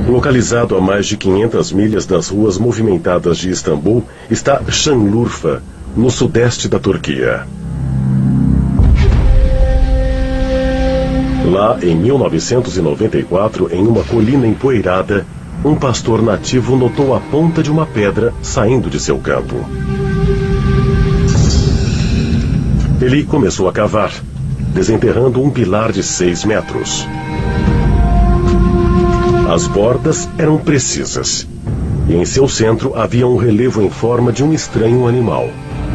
Localizado a mais de 500 milhas das ruas movimentadas de Istambul, está Şanlıurfa, no sudeste da Turquia. Lá, em 1994, em uma colina empoeirada, um pastor nativo notou a ponta de uma pedra saindo de seu campo. Ele começou a cavar, desenterrando um pilar de 6 metros. As bordas eram precisas, e em seu centro havia um relevo em forma de um estranho animal.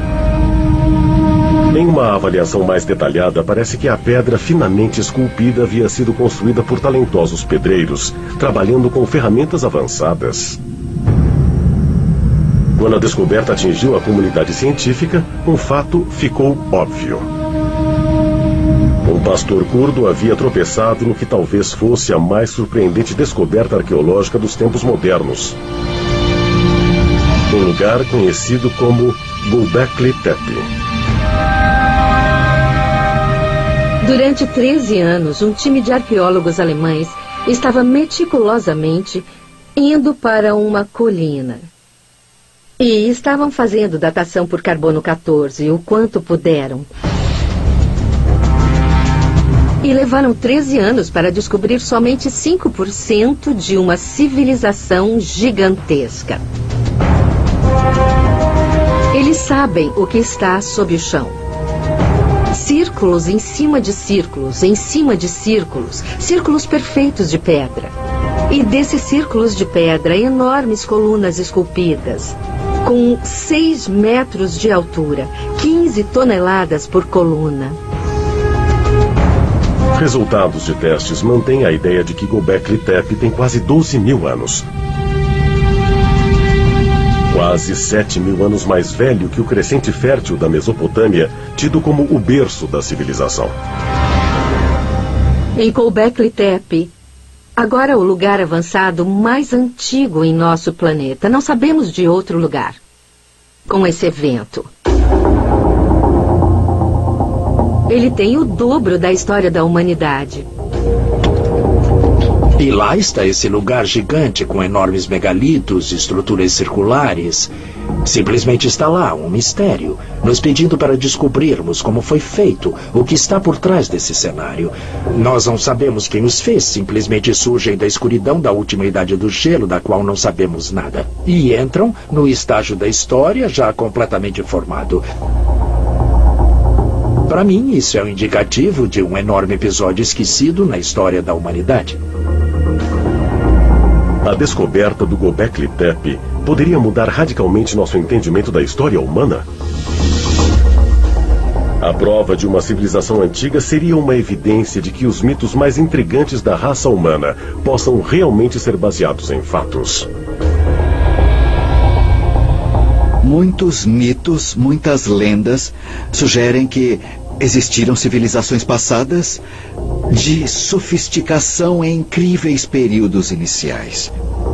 Em uma avaliação mais detalhada, parece que a pedra finamente esculpida havia sido construída por talentosos pedreiros, trabalhando com ferramentas avançadas. Quando a descoberta atingiu a comunidade científica, um fato ficou óbvio. Um pastor curdo havia tropeçado no que talvez fosse a mais surpreendente descoberta arqueológica dos tempos modernos. Um lugar conhecido como Göbekli Tepe. Durante 13 anos, um time de arqueólogos alemães estava meticulosamente indo para uma colina. E estavam fazendo datação por carbono 14, o quanto puderam. E levaram 13 anos para descobrir somente 5% de uma civilização gigantesca. Eles sabem o que está sob o chão. Círculos em cima de círculos, em cima de círculos, círculos perfeitos de pedra. E desses círculos de pedra, enormes colunas esculpidas, com 6 metros de altura, 15 toneladas por coluna. Resultados de testes mantêm a ideia de que Göbekli Tepe tem quase 12 mil anos. Quase 7 mil anos mais velho que o crescente fértil da Mesopotâmia, tido como o berço da civilização. Em Göbekli Tepe, agora o lugar avançado mais antigo em nosso planeta. Não sabemos de outro lugar com esse evento. Ele tem o dobro da história da humanidade. E lá está esse lugar gigante com enormes megalitos, estruturas circulares. Simplesmente está lá, um mistério, nos pedindo para descobrirmos como foi feito, o que está por trás desse cenário. Nós não sabemos quem os fez, simplesmente surgem da escuridão da última idade do gelo, da qual não sabemos nada. E entram no estágio da história já completamente formado. Para mim, isso é um indicativo de um enorme episódio esquecido na história da humanidade. A descoberta do Göbekli Tepe poderia mudar radicalmente nosso entendimento da história humana? A prova de uma civilização antiga seria uma evidência de que os mitos mais intrigantes da raça humana possam realmente ser baseados em fatos. Muitos mitos, muitas lendas sugerem que existiram civilizações passadas de sofisticação em incríveis períodos iniciais.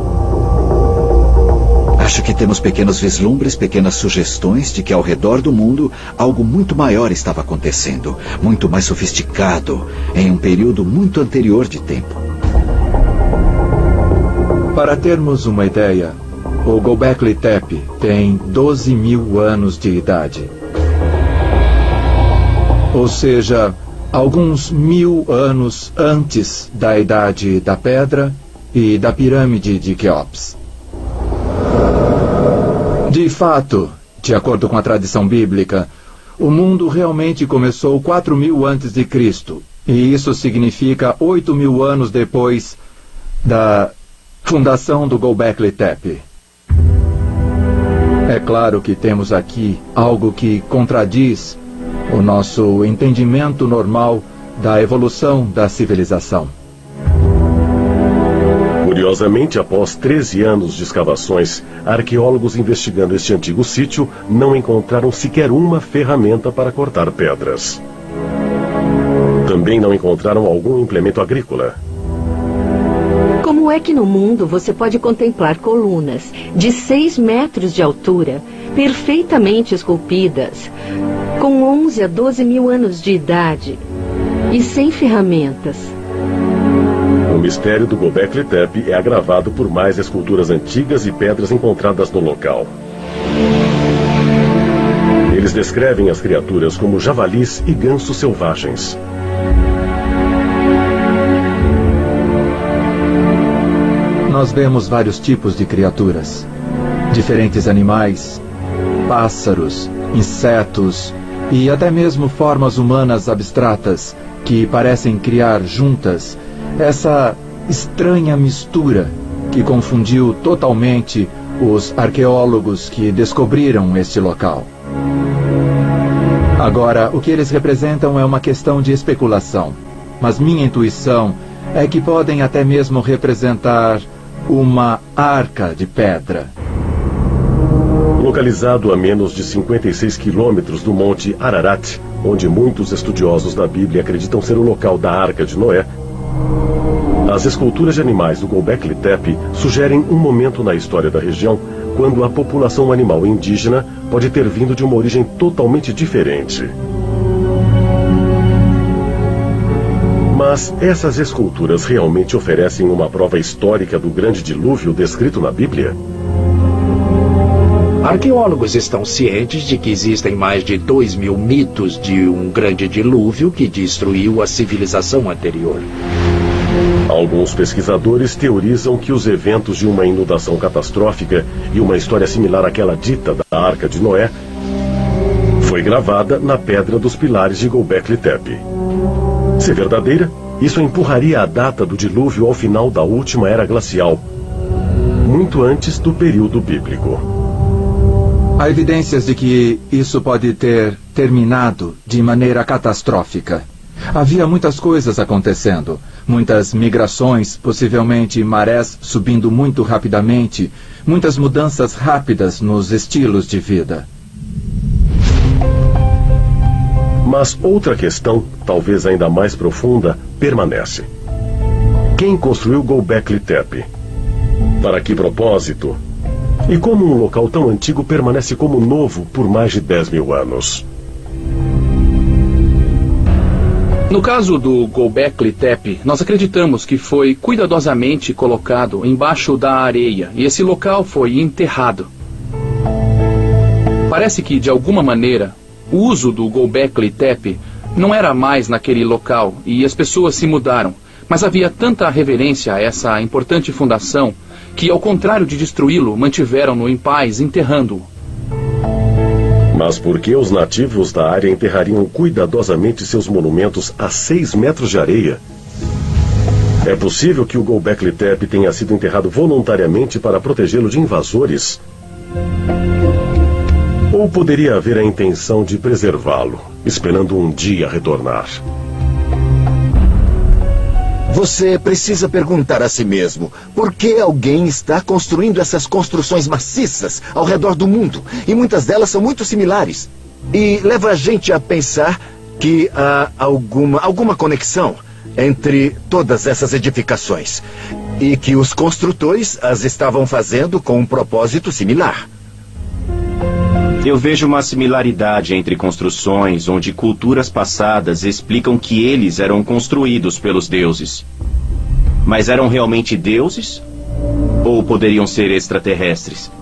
Acho que temos pequenos vislumbres, pequenas sugestões de que ao redor do mundo algo muito maior estava acontecendo, muito mais sofisticado, em um período muito anterior de tempo. Para termos uma ideia, o Göbekli Tepe tem 12 mil anos de idade. Ou seja, alguns 1000 anos antes da idade da pedra e da pirâmide de Quéops. De fato, de acordo com a tradição bíblica, o mundo realmente começou 4000 antes de Cristo, e isso significa 8000 anos depois da fundação do Göbekli Tepe. É claro que temos aqui algo que contradiz o nosso entendimento normal da evolução da civilização. Curiosamente, após 13 anos de escavações, arqueólogos investigando este antigo sítio não encontraram sequer uma ferramenta para cortar pedras. Também não encontraram algum implemento agrícola. Como é que no mundo você pode contemplar colunas de 6 metros de altura, perfeitamente esculpidas, com 11 a 12 mil anos de idade e sem ferramentas? O mistério do Göbekli Tepe é agravado por mais esculturas antigas e pedras encontradas no local. Eles descrevem as criaturas como javalis e gansos selvagens. Nós vemos vários tipos de criaturas. Diferentes animais, pássaros, insetos e até mesmo formas humanas abstratas que parecem criar juntas essa estranha mistura que confundiu totalmente os arqueólogos que descobriram este local. Agora, o que eles representam é uma questão de especulação, mas minha intuição é que podem até mesmo representar uma arca de pedra. Localizado a menos de 56 quilômetros do Monte Ararat, onde muitos estudiosos da Bíblia acreditam ser o local da Arca de Noé, as esculturas de animais do Göbekli Tepe sugerem um momento na história da região quando a população animal indígena pode ter vindo de uma origem totalmente diferente. Mas essas esculturas realmente oferecem uma prova histórica do grande dilúvio descrito na Bíblia? Arqueólogos estão cientes de que existem mais de 2.000 mitos de um grande dilúvio que destruiu a civilização anterior. Alguns pesquisadores teorizam que os eventos de uma inundação catastrófica e uma história similar àquela dita da Arca de Noé foi gravada na pedra dos pilares de Göbekli Tepe. Se verdadeira, isso empurraria a data do dilúvio ao final da última era glacial, muito antes do período bíblico. Há evidências de que isso pode ter terminado de maneira catastrófica. Havia muitas coisas acontecendo, muitas migrações, possivelmente marés subindo muito rapidamente, muitas mudanças rápidas nos estilos de vida. Mas outra questão, talvez ainda mais profunda, permanece. Quem construiu Göbekli Tepe? Para que propósito? E como um local tão antigo permanece como novo por mais de 10.000 anos? No caso do Göbekli Tepe, nós acreditamos que foi cuidadosamente colocado embaixo da areia e esse local foi enterrado. Parece que, de alguma maneira, o uso do Göbekli Tepe não era mais naquele local e as pessoas se mudaram, mas havia tanta reverência a essa importante fundação que, ao contrário de destruí-lo, mantiveram-no em paz, enterrando-o. Mas por que os nativos da área enterrariam cuidadosamente seus monumentos a 6 metros de areia? É possível que o Göbekli Tepe tenha sido enterrado voluntariamente para protegê-lo de invasores? Ou poderia haver a intenção de preservá-lo, esperando um dia retornar? Você precisa perguntar a si mesmo por que alguém está construindo essas construções maciças ao redor do mundo, e muitas delas são muito similares. E leva a gente a pensar que há alguma conexão entre todas essas edificações, e que os construtores as estavam fazendo com um propósito similar. Eu vejo uma similaridade entre construções onde culturas passadas explicam que eles eram construídos pelos deuses. Mas eram realmente deuses? Ou poderiam ser extraterrestres?